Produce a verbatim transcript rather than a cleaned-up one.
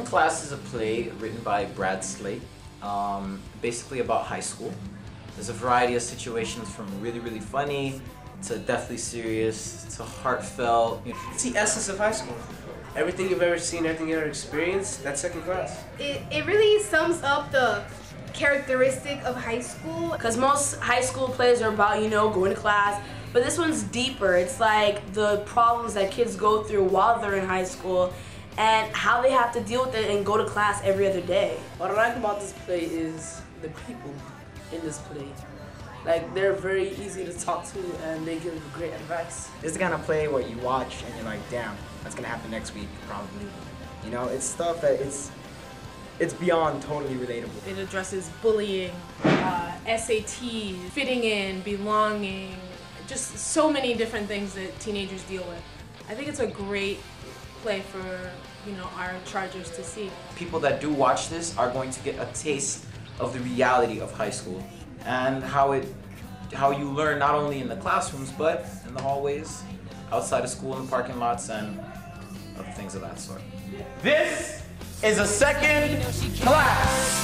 Class is a play written by Brad Slaight, um, basically about high school. There's a variety of situations from really, really funny to deathly serious to heartfelt. It's the essence of high school. Everything you've ever seen, everything you've ever experienced, that's second class. It, it really sums up the characteristic of high school. Because most high school plays are about, you know, going to class, but this one's deeper. It's like the problems that kids go through while they're in high school and how they have to deal with it and go to class every other day. What I like about this play is the people in this play. Like, they're very easy to talk to and they give great advice. This is the kind of play where you watch and you're like, damn, that's gonna happen next week, probably. You know, it's stuff that it's it's beyond totally relatable. It addresses bullying, uh, S A Ts, fitting in, belonging, just so many different things that teenagers deal with. I think it's a great play for, you know, our Chargers to see. People that do watch this are going to get a taste of the reality of high school and how it, how you learn not only in the classrooms but in the hallways, outside of school, in the parking lots, and other things of that sort. This is a second class.